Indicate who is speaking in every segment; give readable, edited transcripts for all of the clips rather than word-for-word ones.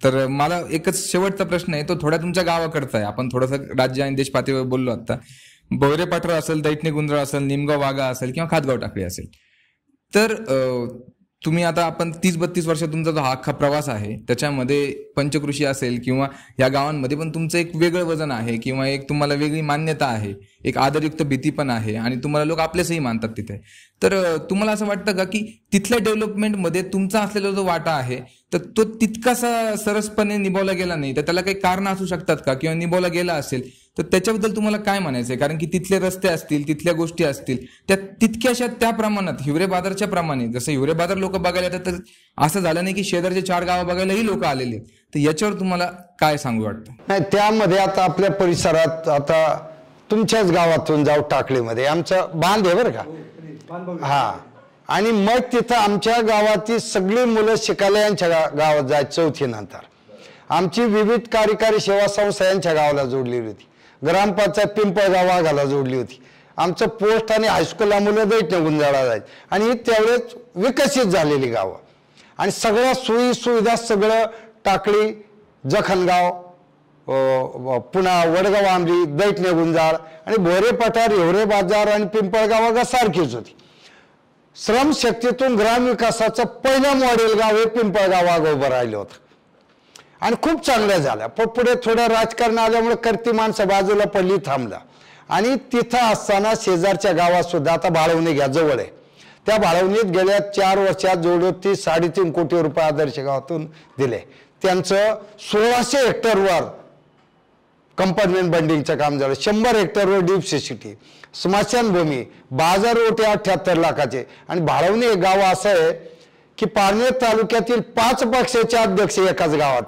Speaker 1: तर मला एकच शेवटचा प्रश्न आहे, तो थोडा तुमच्या गावाकडचा आहे. आपण थोडंसं राज्य आणि देश पातळीवर बोललो आता. बोरे पाठरा असेल, दैठणे गुंजळ असेल, निमगाव वाघा असेल किंवा खातगाव टाकळी असेल, तर तुम्ही आता आपण 30-32 वर्ष तुमचा जो हा अख्खा प्रवास आहे त्याच्यामध्ये पंचकृषी असेल किंवा या गावांमध्ये पण तुमचं एक वेगळं वजन आहे किंवा एक तुम्हाला वेगळी मान्यता आहे, एक आदरयुक्त भीती पण आहे आणि तुम्हाला लोक आपलेसही मानतात तिथे. तर तुम्हाला असं वाटतं का की तिथल्या डेव्हलपमेंटमध्ये तुमचा असलेला जो वाटा आहे तर तो तितकासा सरसपणे निभावला गेला नाही, तर त्याला काही कारण असू शकतात का, किंवा निभावला गेला असेल तर त्याच्याबद्दल तुम्हाला काय म्हणायचंय? कारण की तिथले रस्ते असतील, तिथल्या गोष्टी असतील, त्या तितक्याशा त्या प्रमाणात हिवरे बाजारच्या प्रमाणे, जसं हिवरे बाजार लोक बघायला येतात तर असं झालं नाही की शेजारचे 4 गावं बघायलाही लोक आलेले. तर याच्यावर तुम्हाला काय सांगू वाटतं?
Speaker 2: नाही, त्यामध्ये आता आपल्या परिसरात, आता तुमच्याच गावातून जाऊ टाकळीमध्ये आमचं बांध आहे बरं का, हा, आणि मग तिथं आमच्या गावातील सगळी मुलं शिकायला यांच्या गावात जायचं 4थी नंतर. आमची विविध कार्यकारी सेवा संस्था यांच्या गावाला जोडलेली होती. ग्रामपंचायत पिंपळगाव वाघाला जोडली होती. आमचं पोस्ट आणि हायस्कूलला मुलं दैठणे गुंजाळा जायचे आणि ही त्यावेळेस विकसित झालेली गावं आणि सगळ्या सोयी सुविधा सगळं टाकळी, जखणगाव, पुन्हा वडगाव आंबरी, दैठणे गुंजाळ आणि भोरे पठार, हिवरे बाजार आणि पिंपळगाव वाघा सारखीच होती. श्रमशक्तीतून ग्रामविकासाचं पहिलं मॉडेल गाव हे पिंपळगाव वाघ उभं राहिलं होतं आणि खूप चांगल्या झाल्या. पण पुढे थोडं राजकारण आल्यामुळे करती माणसं बाजूला पडली, थांबला. आणि तिथं असताना शेजारच्या गावात सुद्धा, आता बाळवणी घ्या जवळ आहे, त्या बाळवणीत गेल्या 4 वर्षात जवळ 3.5 कोटी रुपये आदर्श गावातून दिले. त्यांचं 1600 हेक्टरवर कंपार्टमेंट बंडिंगचं काम झालं, 100 हेक्टरवर डीप सीसीटी, स्मशानभूमी, बाजारपेठे 78 लाखाचे. आणि बाळवणी हे गाव असं आहे की पारनेर तालुक्यातील 5 पक्षाचे अध्यक्ष एकाच गावात,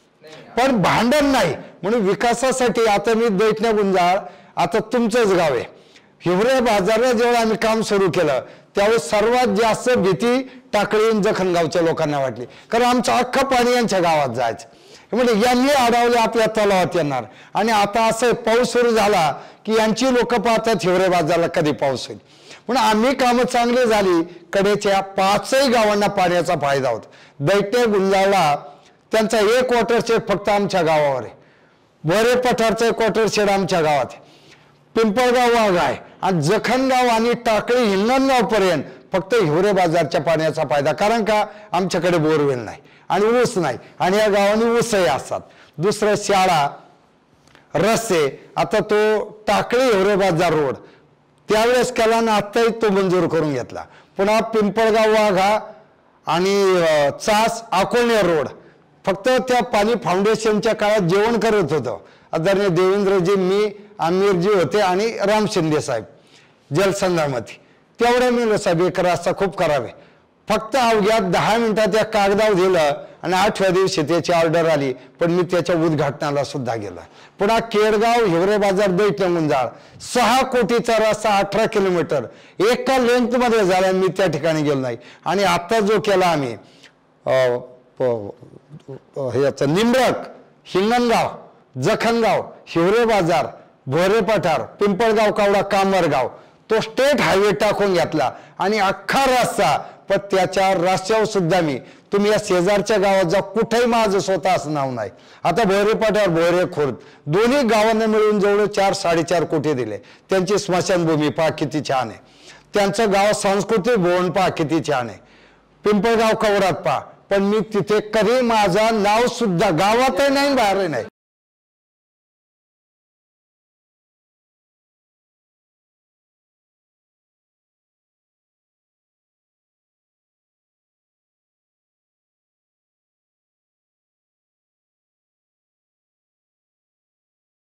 Speaker 2: पण भांडण नाही. म्हणून विकासासाठी आता मी दैठणे गुंजाळ, आता तुमचंच गाव आहे, हिवरे बाजारला जेव्हा आम्ही काम सुरू केलं त्यावेळेस सर्वात जास्त भीती टाकळी जखणगावच्या लोकांना वाटली, कारण आमचं अख्खं पाणी यांच्या गावात जायचं. म्हणजे यांनी अडवले आपल्या तलावात येणार. आणि आता असं पाऊस सुरू झाला की यांची लोक पाहतात हिवरे बाजारला कधी पाऊस होईल. म्हणून आम्ही कामं चांगली झाली, कडेच्या 5ही गावांना पाण्याचा फायदा होतो. दैठणे गुंजाळला त्यांचा एक वॉटरशेड फक्त आमच्या गावावर आहे, बोरे पठारचं एक वॉटरशेड आमच्या गावात आहे, पिंपळगाव वाघ आहे आणि जखणगाव आणि टाकळी हिंगणगाव पर्यंत फक्त हिवरे बाजारच्या पाण्याचा फायदा. कारण का, आमच्याकडे बोरवेल नाही आणि ऊस नाही आणि या गावांनी ऊसही असतात. दुसरं शाळा, रस्ते, आता तो टाकळी हिवरे बाजार रोड त्यावेळेस केला ना, आत्ताही तो मंजूर करून घेतला. पुन्हा पिंपळगाव वाघा आणि चास अकोले रोड फक्त त्या पाणी फाउंडेशनच्या काळात जेवण करत होतं आदरणीय देवेंद्रजी, मी, आमिरजी होते आणि राम शिंदे साहेब जलसंधारमध्ये. तेवढ्या मी साहेब एक रस्ता खूप करावे, फक्त अवघ्या 10 मिनिटात त्या कागदावर दिलं आणि 8व्या दिवशी त्याची ऑर्डर आली, पण मी त्याच्या उद्घाटनाला सुद्धा गेला. पुन्हा केडगाव हिवरे बाजार दैठणे गुंजाळ 6 कोटीचा रस्ता 18 किलोमीटर एका लेंथ मध्ये झाला, मी त्या ठिकाणी गेलो नाही. आणि आता जो केला आम्ही याचं निंबळक, हिंगणगाव, जखणगाव, हिवरे बाजार, भोरे पठार, पिंपळगाव, कावडा, कामरगाव, तो स्टेट हायवे टाकून घेतला आणि अख्खा रस्ता. पण त्याच्या रस्त्यावर सुद्धा मी, तुम्ही या शेजारच्या गावात जा, कुठेही माझं स्वतःचं नाव नाही. आता भोरे पठार, भोरे खुर्द दोन्ही गावांना मिळून जवळ 4-4.5 कोटी दिले. त्यांची स्मशानभूमी पहा किती छान आहे, त्यांचं गाव सांस्कृतिक भवन पहा किती छान आहे, पिंपळगाव कवडात पहा. पण मी तिथे कधी माझं नाव सुद्धा गावातही नाही, बाहेरही नाही.